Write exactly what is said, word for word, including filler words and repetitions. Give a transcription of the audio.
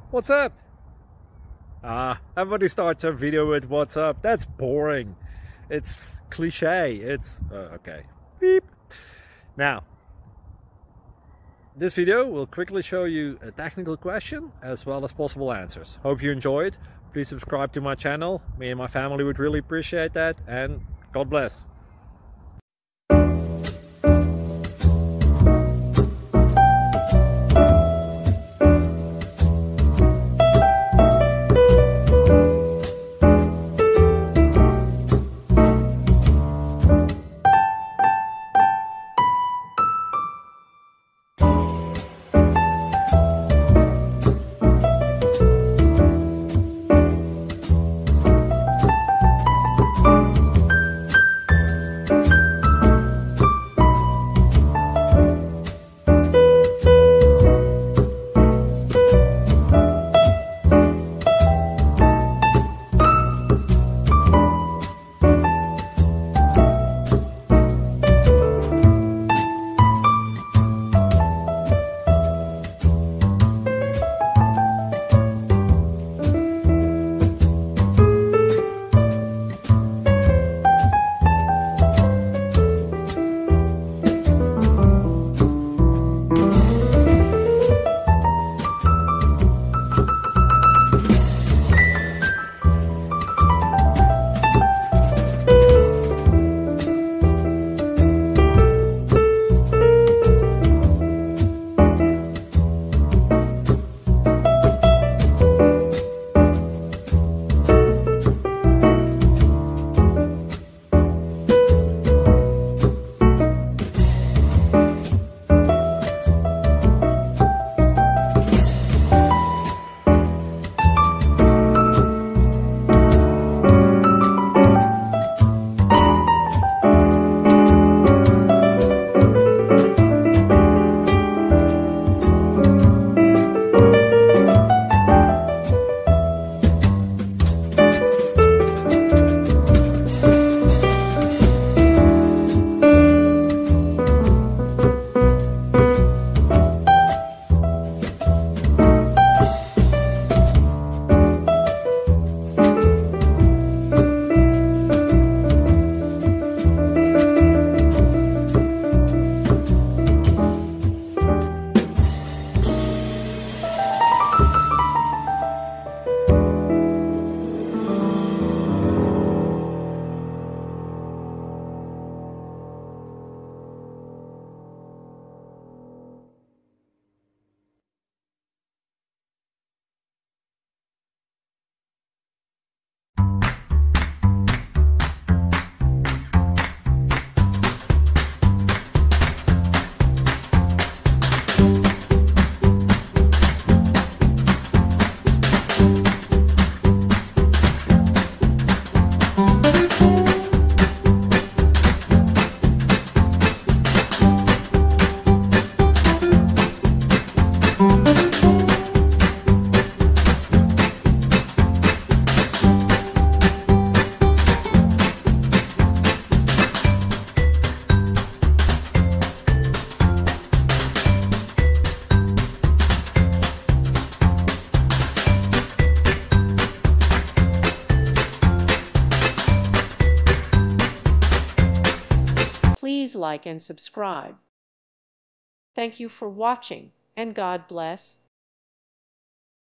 What's up? Ah, everybody starts a video with what's up. That's boring. It's cliche. It's uh, okay. Beep. Now, this video will quickly show you a technical question as well as possible answers. Hope you enjoyed. Please subscribe to my channel. Me and my family would really appreciate that, and God bless. Please like and subscribe. Thank you for watching, and God bless.